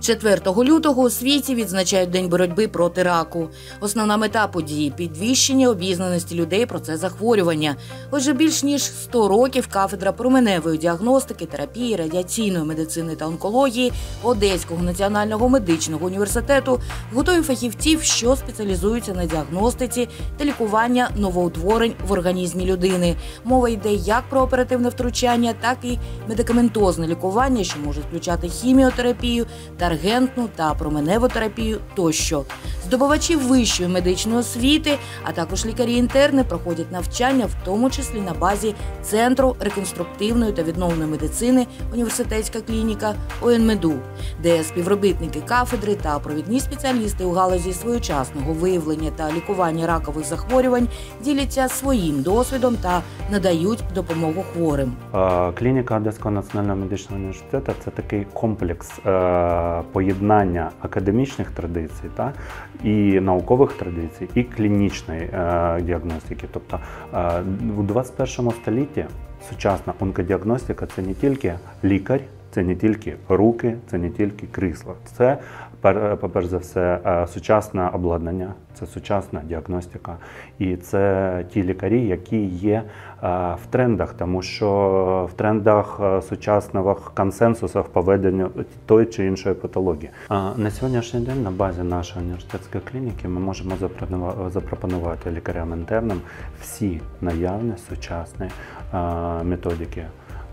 4 лютого у світі відзначають День боротьби проти раку. Основна мета події – підвищення обізнаності людей про це захворювання. Отже, більш ніж 100 років кафедра променевої діагностики, терапії, радіаційної медицини та онкології Одеського національного медичного університету готує фахівців, що спеціалізуються на діагностиці та лікуванні новоутворень в організмі людини. Мова йде як про оперативне втручання, так і медикаментозне лікування, що може включати хіміотерапію, таргентну та променеву терапію тощо. Здобувачі вищої медичної освіти, а також лікарі-інтерни проходять навчання, в тому числі на базі Центру реконструктивної та відновної медицини «Університетська клініка» ОНМЕДУ, де співробітники кафедри та провідні спеціалісти у галузі своєчасного виявлення та лікування ракових захворювань діляться своїм досвідом та надають допомогу хворим. Клініка Одеського національного медичного університету – це такий комплекс поєднання академічних традицій і наукових традицій, і клінічної діагностики. Тобто у 21 столітті сучасна онкодіагностика – це не тільки лікар, це не тільки руки, це не тільки крісло. Це, по-перше за все, сучасне обладнання, це сучасна діагностика. І це ті лікарі, які є в трендах, тому що в трендах сучасних консенсусів по веденню тої чи іншої патології. На сьогоднішній день на базі нашої університетської клініки ми можемо запропонувати лікарям-інтернам всі наявні сучасні методики,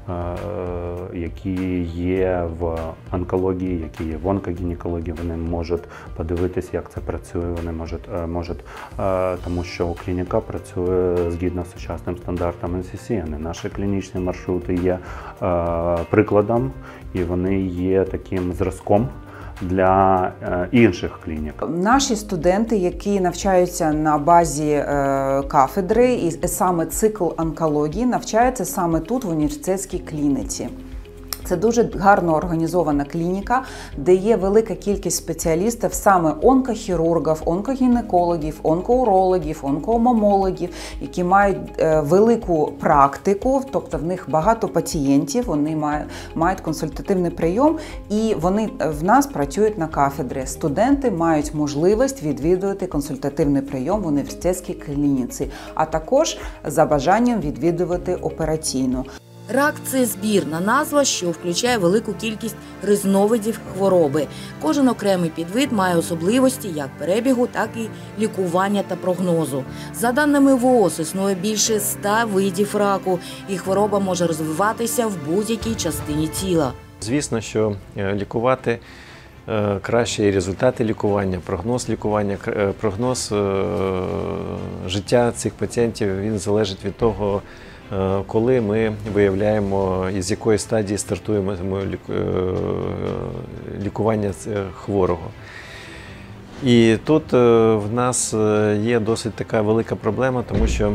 які є в онкології, які є в онкогінекології. Вони можуть подивитися, як це працює, вони можуть, тому що клініка працює згідно з сучасним стандартом NCCN. Наші клінічні маршрути є прикладом, і вони є таким зразком для інших клінік. Наші студенти, які навчаються на базі кафедри, і саме цикл онкології, навчаються саме тут, в університетській клініці. Це дуже гарно організована клініка, де є велика кількість спеціалістів, саме онкохірургів, онкогінекологів, онкоурологів, онкомамологів, які мають велику практику, тобто в них багато пацієнтів, вони мають консультативний прийом, і вони в нас працюють на кафедрі. Студенти мають можливість відвідувати консультативний прийом в університетській клініці, а також за бажанням відвідувати операційну. Рак – це збірна назва, що включає велику кількість різновидів хвороби. Кожен окремий підвид має особливості як перебігу, так і лікування та прогнозу. За даними ВООЗ, існує більше 100 видів раку, і хвороба може розвиватися в будь-якій частині тіла. Звісно, що лікувати краще і результати лікування, прогноз життя цих пацієнтів, він залежить від того, коли ми виявляємо, із якої стадії стартуємо лікування хворого. І тут в нас є досить така велика проблема, тому що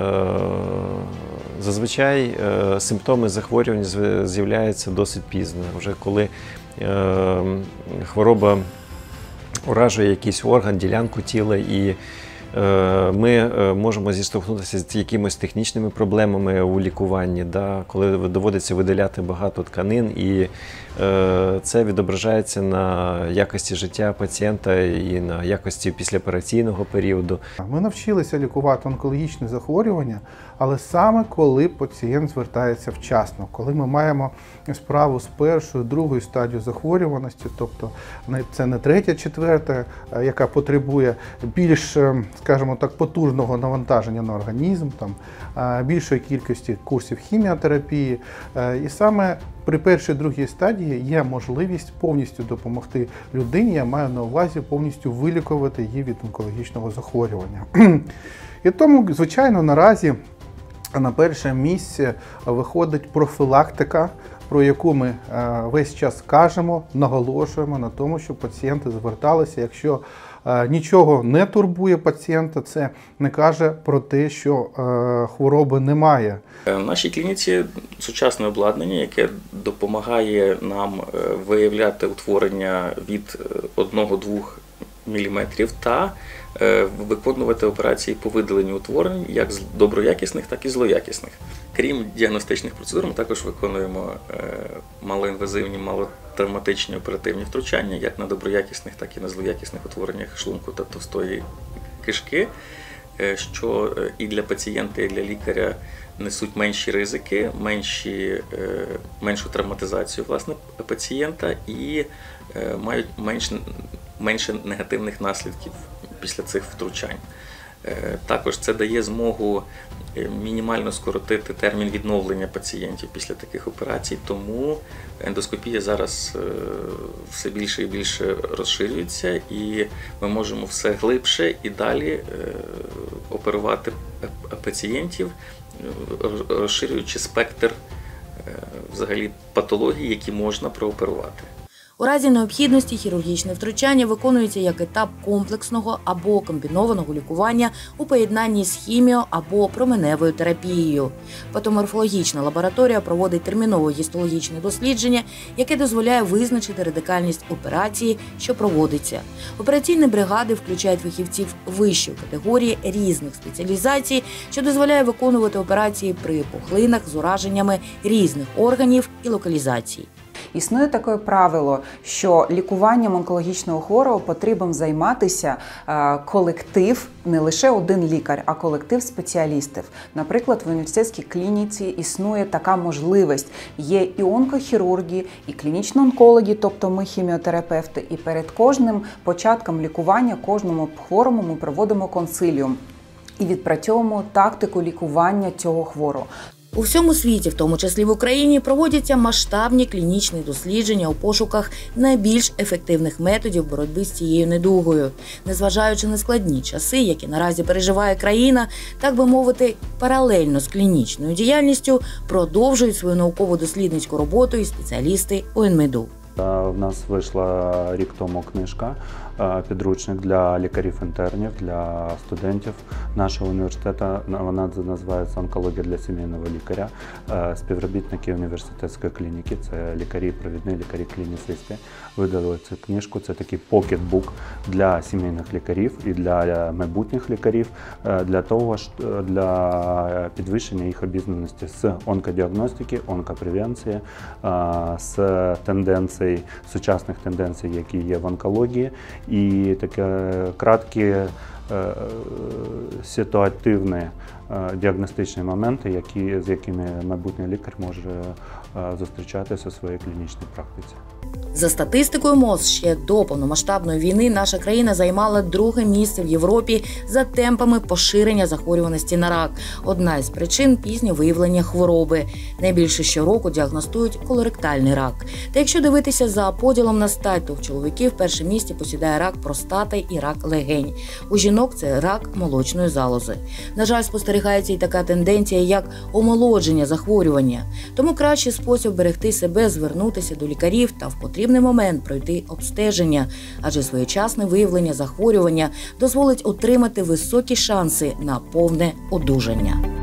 зазвичай симптоми захворювання з'являються досить пізно, вже коли хвороба уражує якийсь орган, ділянку тіла, і ми можемо зіштовхнутися з якимись технічними проблемами у лікуванні, коли доводиться видаляти багато тканин, і це відображається на якості життя пацієнта і на якості післяопераційного періоду. Ми навчилися лікувати онкологічні захворювання, але саме коли пацієнт звертається вчасно, коли ми маємо справу з першою, другою стадією захворюваності, тобто це не третя, четверта, яка потребує більш, скажімо так, потужного навантаження на організм, більшої кількості курсів хіміотерапії. І саме при першій, другій стадії є можливість повністю допомогти людині, я маю на увазі повністю вилікувати її від онкологічного захворювання. І тому, звичайно, наразі на перше місце виходить профілактика, про яку ми весь час кажемо, наголошуємо на тому, що пацієнти зверталися. Якщо нічого не турбує пацієнта, це не каже про те, що хвороби немає. В нашій клініці сучасне обладнання, яке допомагає нам виявляти утворення від 1-2 мм та виконувати операції по видаленню утворень як доброякісних, так і злоякісних. Крім діагностичних процедур, ми також виконуємо малоінвазивні, малотравматичні оперативні втручання, як на доброякісних, так і на злоякісних утвореннях шлунку та товстої кишки, що і для пацієнта, і для лікаря несуть менші ризики, меншу травматизацію власне пацієнта і мають менше негативних наслідків після цих втручань. Також це дає змогу мінімально скоротити термін відновлення пацієнтів після таких операцій, тому ендоскопія зараз все більше і більше розширюється, і ми можемо все глибше і далі оперувати пацієнтів, розширюючи спектр взагалі патологій, які можна прооперувати. У разі необхідності хірургічне втручання виконується як етап комплексного або комбінованого лікування у поєднанні з хіміо- або променевою терапією. Патоморфологічна лабораторія проводить термінове гістологічне дослідження, яке дозволяє визначити радикальність операції, що проводиться. Операційні бригади включають фахівців вищої категорії різних спеціалізацій, що дозволяє виконувати операції при пухлинах з ураженнями різних органів і локалізацій. Існує таке правило, що лікуванням онкологічного хворого потрібен займатися колектив, не лише один лікар, а колектив спеціалістів. Наприклад, в університетській клініці існує така можливість. Є і онкохірурги, і клінічні онкологи, тобто ми хіміотерапевти, і перед кожним початком лікування кожному хворому ми проводимо консиліум і відпрацьовуємо тактику лікування цього хворого. У всьому світі, в тому числі в Україні, проводяться масштабні клінічні дослідження у пошуках найбільш ефективних методів боротьби з цією недугою. Незважаючи на складні часи, які наразі переживає країна, так би мовити, паралельно з клінічною діяльністю продовжують свою науково-дослідницьку роботу і спеціалісти УНМЕДу. У нас вийшла рік тому книжка, підручник для лікарів-інтернів, для студентів нашого університету. Вона називається «Онкологія для сімейного лікаря». Співробітники університетської клініки, це лікарі, провідні лікарі-клініцисти, видали цю книжку. Це такий покетбук для сімейних лікарів і для майбутніх лікарів, для підвищення їх обізнаності з онкодіагностики, онкопревенції, з тенденцій, сучасних тенденцій, які є в онкології, і таке краткі ситуативні діагностичні моменти, з якими майбутній лікар може зустрічатися у своїй клінічній практиці. За статистикою МОЗ, ще до повномасштабної війни наша країна займала друге місце в Європі за темпами поширення захворюваності на рак. Одна із причин – пізнє виявлення хвороби. Найбільше щороку діагностують колоректальний рак. Та якщо дивитися за поділом на стать, то в чоловіків перше місце посідає рак простати і рак легень. У жінок – це рак молочної залози. На жаль, спостерігається і така тенденція, як омолодження захворювання. Тому кращий спосіб берегти себе – звернутися до лікарів та в потрібний момент пройти обстеження, адже своєчасне виявлення захворювання дозволить отримати високі шанси на повне одужання.